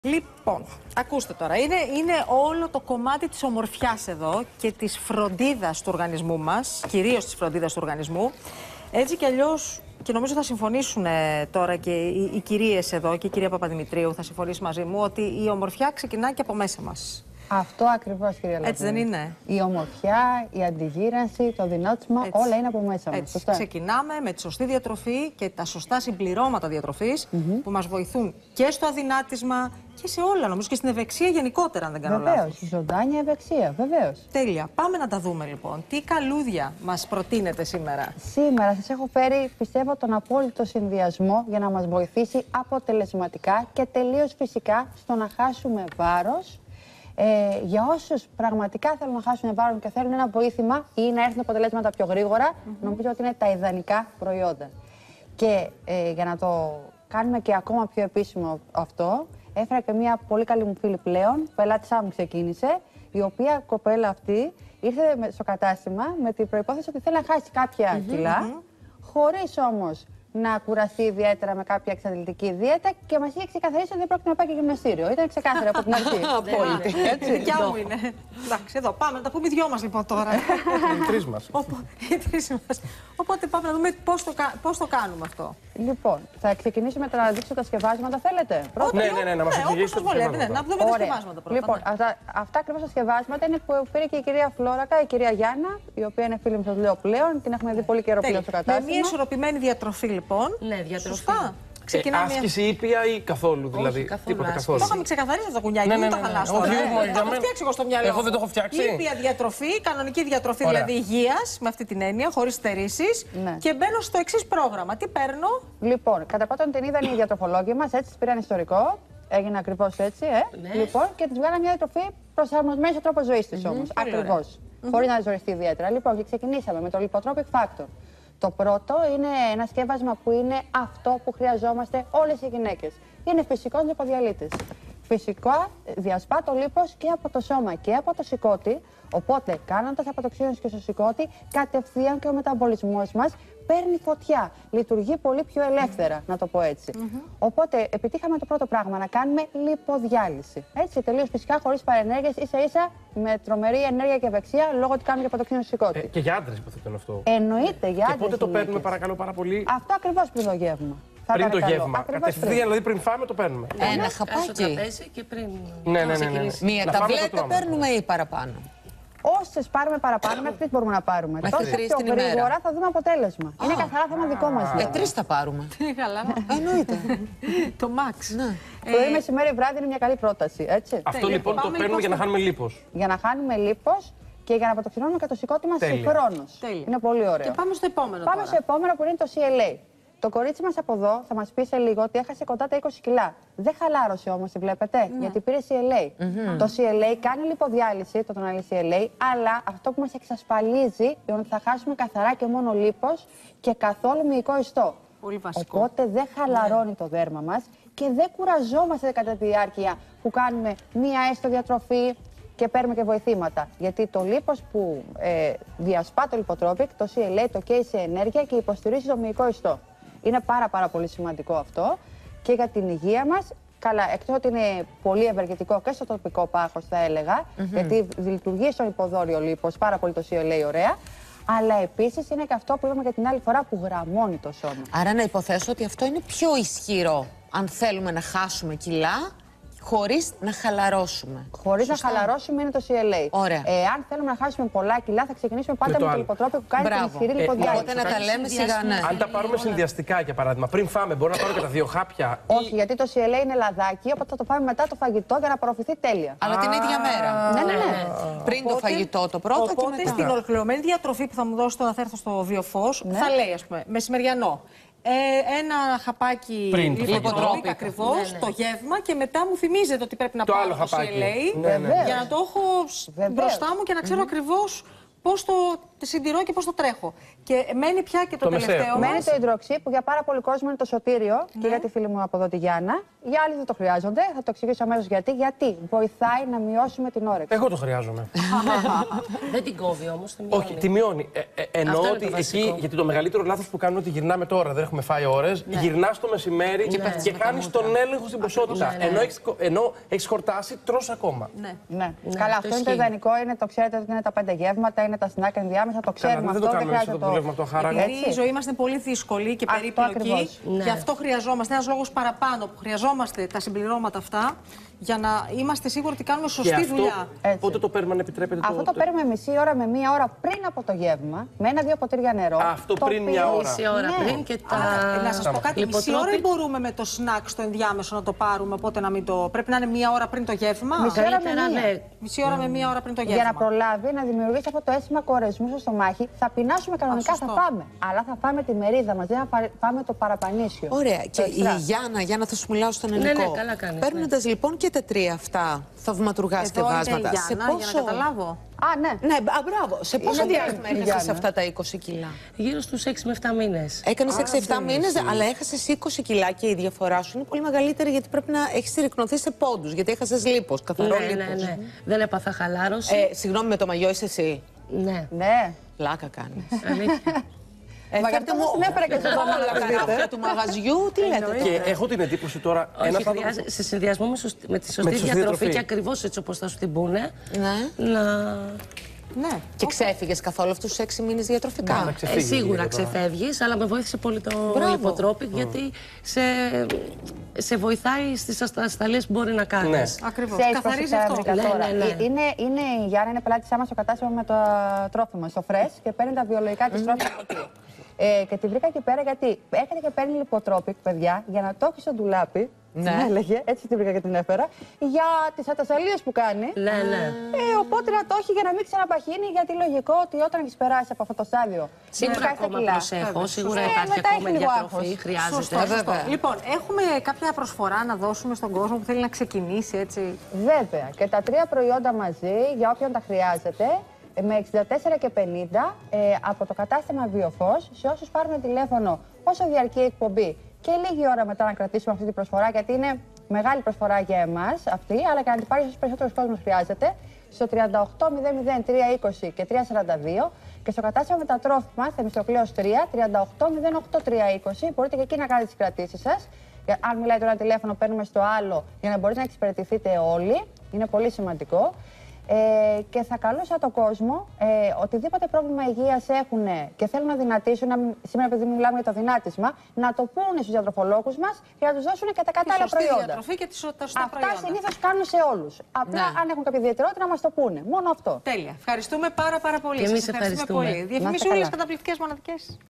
Λοιπόν, ακούστε τώρα, είναι όλο το κομμάτι της ομορφιάς εδώ και της φροντίδας του οργανισμού μας, κυρίως της φροντίδας του οργανισμού. Έτσι κι αλλιώς, και νομίζω θα συμφωνήσουν τώρα και οι κυρίες εδώ και η κυρία Παπαδημητρίου θα συμφωνήσει μαζί μου, ότι η ομορφιά ξεκινάει και από μέσα μας. Αυτό ακριβώς, κυρία Λαπή. Έτσι δεν είναι? Η ομορφιά, η αντιγύρανση, το δυνότισμα, όλα είναι από μέσα μας. Έτσι. Ξεκινάμε με τη σωστή διατροφή και τα σωστά συμπληρώματα διατροφής που μας βοηθούν και στο αδυνάτισμα και σε όλα, νομίζω, και στην ευεξία γενικότερα, αν δεν κάνω λάθος. Βεβαίως, ζωντάνια ευεξία, βεβαίως. Τέλεια. Πάμε να τα δούμε λοιπόν. Τι καλούδια μας προτείνετε σήμερα? Σήμερα σας έχω φέρει, πιστεύω, τον απόλυτο συνδυασμό για να μας βοηθήσει αποτελεσματικά και τελείως φυσικά στο να χάσουμε βάρος. Για όσους πραγματικά θέλουν να χάσουν βάρος και θέλουν ένα βοήθημα ή να έρθουν αποτελέσματα πιο γρήγορα, νομίζω ότι είναι τα ιδανικά προϊόντα. Και για να το κάνουμε και ακόμα πιο επίσημο αυτό, έφερα και μια πολύ καλή μου φίλη πλέον, πελάτησά μου ξεκίνησε, η οποία κοπέλα αυτή ήρθε στο κατάστημα με την προϋπόθεση ότι θέλει να χάσει κάποια κιλά, χωρίς όμως να κουραστεί ιδιαίτερα με κάποια εξαντλητική δίαιτα και μας είχε ξεκαθαρίσει ότι δεν πρόκειται να πάει και γυμναστήριο. Ήταν ξεκάθαρο από την αρχή. Απόλυτη. Δικιά μου είναι. Εντάξει, εδώ πάμε να τα πούμε οι δυο μας λοιπόν τώρα. Οι τρεις μας. Οπότε πάμε να δούμε πώς το κάνουμε αυτό. Λοιπόν, θα ξεκινήσουμε τώρα να δείξω τα σκευάσματα. Θέλετε? Ναι, να μας εξηγήσετε. Να δούμε τα σκευάσματα πρώτα. Λοιπόν, αυτά ακριβώς τα σκευάσματα είναι που πήρε και η κυρία Φλόρακα, η κυρία Γιάννα, η οποία είναι φίλη μου, σας λέω πλέον. Την έχουμε δει πολύ καιρό πλέον στο κατάστημα. Με μια ισορροπημένη διατροφή λοιπόν. Ναι, διατροφή. Σωστά. Άσκηση ήπια ή καθόλου, δηλαδή? Καθόλου. Το είχαμε ξεκαθαρίσει αυτά τα κουνιάκια, μην τα χαλάσω. Όχι, θα το φτιάξω εγώ στο μυαλό. Εγώ δεν το έχω φτιάξει. Ήπια διατροφή, κανονική διατροφή δηλαδή υγείας, με αυτή την έννοια, χωρίς στερήσεις. Ναι. Και μπαίνω στο εξής πρόγραμμα. Τι παίρνω? Λοιπόν, κατά πρώτον την είδαν οι διατροφολόγοι μας, έτσι, πήραν ιστορικό. Έγινε ακριβώς έτσι, Ναι. Λοιπόν, και της βγάλαν μια διατροφή προσαρμοσμένη στο τρόπο ζωής της όμως. Ακριβώς. Χωρίς να ζοριστεί ιδιαίτερα. Λοιπόν, και ξεκινήσαμε με το Lipotropic Factor. Το πρώτο είναι ένα σκεύασμα που είναι αυτό που χρειαζόμαστε όλες οι γυναίκες. Είναι φυσικός λιποδιαλύτης. Φυσικά διασπά το λίπος και από το σώμα και από το σηκώτη. Οπότε, κάνοντας αποτοξίνωση και στο σηκώτη, κατευθείαν και ο μεταβολισμός μας παίρνει φωτιά. Λειτουργεί πολύ πιο ελεύθερα, να το πω έτσι. Οπότε, επιτύχαμε το πρώτο πράγμα, να κάνουμε λιποδιάλυση. Έτσι, τελείως φυσικά, χωρίς παρενέργειες, ίσα-ίσα με τρομερή ενέργεια και ευεξία, λόγω ότι κάνουμε και αποτοξίνωση στο σηκώτη. Και για άντρες υποθέτω είναι αυτό. Εννοείται, για άντρες. Και πότε το παίρνουμε, γυναίκες. παρακαλώ πάρα πολύ? Αυτό ακριβώς πριν το γεύμα. Πριν το παρακαλώ. γεύμα. Ακριβώς Κατευθείαν, πριν. δηλαδή πριν φάμε το παίρνουμε. Στο Ένα χαπάκι. τραπέζι και πριν. Ναι. Μία Να φάμε το ταβλέτα τρώμε. παίρνουμε ή παραπάνω? Όσες πάρουμε παραπάνω, μέχρι 3 μπορούμε να πάρουμε. Μέχρι Τόσο 3 πιο την ημέρα. γρήγορα θα δούμε αποτέλεσμα. Είναι καθαρά θέμα δικό μας. δηλαδή. 3 θα πάρουμε. Τι καλά. Εννοείται. Το max. Ναι. Πρωί, μεσημέρι, βράδυ είναι μια καλή πρόταση. Έτσι. Αυτό λοιπόν το Πάμε παίρνουμε λοιπόν για να στο- χάνουμε λίπος. Για να χάνουμε λίπος και για να αποτοξινώνουμε και το σηκώτη μας Τέλεια. συγχρόνως. Τέλεια. Είναι πολύ ωραίο. Και πάμε στο επόμενο Πάμε τώρα. στο επόμενο που είναι το CLA. Το κορίτσι μας από εδώ θα μας πει σε λίγο ότι έχασε κοντά τα 20 κιλά. Δεν χαλάρωσε όμως, τη βλέπετε, γιατί πήρε CLA. Το CLA κάνει λιποδιάλυση, το τονάλι CLA, αλλά αυτό που μας εξασφαλίζει είναι ότι θα χάσουμε καθαρά και μόνο λίπος και καθόλου μυϊκό ιστό. Πολύ βασικό. Οπότε δεν χαλαρώνει το δέρμα μας και δεν κουραζόμαστε κατά τη διάρκεια που κάνουμε μία έστω διατροφή και παίρνουμε και βοηθήματα. Γιατί το λίπος που διασπά το Lipotropic, το CLA, το καίει σε ενέργεια και υποστηρίζει το μυϊκό ιστό. Είναι πάρα πολύ σημαντικό αυτό και για την υγεία μας. Καλά, εκτός ότι είναι πολύ ευεργετικό και στο τοπικό πάχος, θα έλεγα, γιατί λειτουργεί στον υποδόριο λίπος πάρα πολύ το CLA, ωραία. Αλλά επίσης είναι και αυτό που είπαμε και την άλλη φορά που γραμμώνει το σώμα. Άρα να υποθέσω ότι αυτό είναι πιο ισχυρό αν θέλουμε να χάσουμε κιλά χωρίς να χαλαρώσουμε. Χωρίς να χαλαρώσουμε είναι το CLA. Ωραία. Αν θέλουμε να χάσουμε πολλά κιλά, θα ξεκινήσουμε πάντα Με το με το άλλο. Lipotropic που κάνει την Μπράβο. ισχυρή λιποδιάλυση. Οπότε να τα λέμε σιγά, ναι. Αν τα πάρουμε συνδυαστικά, για παράδειγμα, πριν φάμε, μπορώ να πάρω και τα 2 χάπια. Όχι, γιατί το CLA είναι λαδάκι, οπότε θα το πάμε μετά το φαγητό για να απορροφηθεί τέλεια. Αλλά την ίδια μέρα. Ναι. Πριν το φαγητό το πρώτο και Οπότε μετά. στην ολοκληρωμένη διατροφή που θα μου δώσετε όταν θα έρθω στο Βιοφως, θα λέει, ας πούμε, μεσημεριανό. Ένα χαπάκι Πριν το Lipotropic ακριβώς, το γεύμα, και μετά μου θυμίζετε ότι πρέπει να Το πάρω άλλο το χαπάκι. CLA Ναι. για να το έχω Βεβαίως. μπροστά μου και να ξέρω ακριβώς πώς το συντηρώ και πώς το τρέχω. Και μένει πια και το τελευταίο. μεσαίο. Μένει το υδροξύ που για πάρα πολύ κόσμο είναι το σωτήριο και για τη φίλη μου από εδώ τη Γιάννα. Για άλλοι δεν το χρειάζονται. Θα το εξηγήσω αμέσως γιατί. Γιατί βοηθάει να μειώσουμε την όρεξη. Εγώ το χρειάζομαι. Δεν την κόβει όμως, τη μειώνει. Όχι, τη μειώνει. Εννοώ Αυτό είναι ότι το βασικό. εκεί, γιατί το μεγαλύτερο λάθος που κάνουμε είναι ότι γυρνάμε τώρα, δεν έχουμε φάει ώρες. Γυρνάς το μεσημέρι και κάνεις τον έλεγχο στην ποσότητα. Ενώ έχεις χορτάσει, τρως ακόμα. Ναι. Καλά, αυτό είναι το ιδανικό. Είναι, το ξέρετε ότι είναι τα 5 γεύματα, είναι τα σνακ ενδιάμεσα. Το ξέρουμε δεν αυτό. το κάνουμε εμείς, χρειάζεται το δουλεύουμε από το χαράκα. Γιατί η ζωή μας είναι πολύ δύσκολη και Αυτό περίπλοκη. ακριβώς. Γι' αυτό χρειαζόμαστε ένας λόγος παραπάνω που χρειαζόμαστε τα συμπληρώματα αυτά για να είμαστε σίγουροι ότι κάνουμε Και σωστή δουλειά. αυτό πότε το παίρνουμε, αν επιτρέπετε. Αυτό το παίρνουμε μισή ώρα με μία ώρα πριν από το γεύμα, με 1-2 ποτήρια νερό. Αυτό πριν μία ώρα. Μισή ώρα Ναι. πριν και τα. Να σας πω κάτι, μισή ώρα ή μπορούμε με το σνακ στο ενδιάμεσο να το πάρουμε, οπότε να μην το... Πρέπει να είναι μία ώρα πριν το γεύμα. Μισή ώρα με Καλύτερα, μία. ναι. Μισή ώρα με μία ώρα πριν το γεύμα. Για να προλάβει να δημιουργήσει αυτό το αίσθημα κορεσμού στο στομάχι, θα πεινάσουμε κανονικά, θα πάμε. Αλλά θα πάμε τη μερίδα μας, δεν θα πάμε το παραπανίσιο. Ωραία. Και η εξτρά. Γιάννα, θα σου μιλάω στον Ναι, ελληνικό. καλά κάνεις, Παίρνοντας λοιπόν και τα 3 αυτά θαυματουργά Εδώ σκευάσματα. είναι η Γιάννα, για να καταλάβω. Α, ναι. Ναι, μπράβο. Σε πόσο Είναι διάστημα η έχασες Γιάννα. αυτά τα 20 κιλά? Γύρω στους 6 με 7 μήνες. Έκανες 6-7 μήνες, αλλά έχασες 20 κιλά και η διαφορά σου είναι πολύ μεγαλύτερη γιατί πρέπει να έχεις συρρυκνωθεί σε πόντους. Γιατί έχασες λίπος, καθαρό Ναι, λίπος. ναι. Δεν έπαθα χαλάρωση. Συγγνώμη, με το μαγιό είσαι εσύ. Ναι. Ναι. Πλάκα κάνεις. Αλήθεια. Μα γι' αυτό δεν έπαιρνα και στον δρόμο να τα δείτε. ράφια του μαγαζιού, τι λέτε Και τώρα. έχω την εντύπωση τώρα. Όχι, χρειάζεται, σε συνδυασμό με τη σωστή σωστή διατροφή διατροφή. και ακριβώς έτσι όπως θα σου την πούνε, Ναι. να... Ναι. Και ξέφυγες καθόλου αυτούς τους 6 μήνες διατροφικά. Να ξεφύγει σίγουρα λίγο τώρα. ξεφεύγεις, αλλά με βοήθησε πολύ το Μπράβο. λιποτρόπικ, γιατί σε βοηθάει στις ασταλίες που μπορεί να κάνεις. Ναι. Ακριβώς. Ξέρεις πώς Καθαρίζει αυτό. υπέρβηκα Ναι, τώρα. ναι, ναι. Είναι η Γιάννα, είναι πελάτησά μας στο κατάστημα με το τρόφιμα, στο Fresh και παίρνει τα βιολογικά της τρόφιμα από εκεί. Και τη βρήκα εκεί πέρα γιατί έρχεται και παίρνει λιποτρόπικ, παιδιά, για να το έχει στο ντουλάπι. Ναι. Μου έλεγε, έτσι τη βρήκα και την έφερα, για τις ατασταλίες που κάνει. Ναι, ναι. Οπότε να το έχει για να μην ξαναπαχύνει, γιατί λογικό ότι όταν έχει περάσει από αυτό το στάδιο. Σίγουρα χάσει τα ακόμα κιλά. προσέχω, σίγουρα Σωστό. υπάρχει Μετά ακόμα έχει λίγο διατροφή, άγχος. χρειάζεται. Σωστό, σωστό. Λοιπόν, έχουμε κάποια προσφορά να δώσουμε στον κόσμο που θέλει να ξεκινήσει έτσι. Βέβαια. Και τα 3 προϊόντα μαζί, για όποιον τα χρειάζεται, με 64 και 50 από το κατάστημα Βιοφός, σε όσους πάρουν τηλέφωνο όσο διαρκεί η εκπομπή και λίγη ώρα μετά να κρατήσουμε αυτή την προσφορά, γιατί είναι μεγάλη προσφορά για εμάς αυτή, αλλά και να την πάρει όσο περισσότερος κόσμος χρειάζεται, στο 38 00 320 και 342 και στο κατάστημα με τα τρόφιμα, Θεμιστοκλέος 3, 38 08 320, μπορείτε και εκεί να κάνετε τις κρατήσεις σας. Αν μιλάει το ένα τηλέφωνο, παίρνουμε στο άλλο για να μπορείτε να εξυπηρετηθείτε όλοι. Είναι πολύ σημαντικό. Και θα καλούσα τον κόσμο, οτιδήποτε πρόβλημα υγείας έχουν και θέλουν να δυνατήσουν, σήμερα επειδή μιλάμε για το δυνάτισμα, να το πούνε στους διατροφολόγους μας για να τους δώσουν και τα κατάλληλα Σωστή προϊόντα. διατροφή και τα σωστά Αυτά προϊόντα. συνήθως κάνουν σε όλους. Απλά αν έχουν κάποια ιδιαιτερότητα να μας το πούνε. Μόνο αυτό. Τέλεια. Ευχαριστούμε πάρα πολύ. Και εμείς Σας ευχαριστούμε ευχαριστούμε. πολύ. Διαφημισούλες καλά. καταπληκτικές μοναδικές.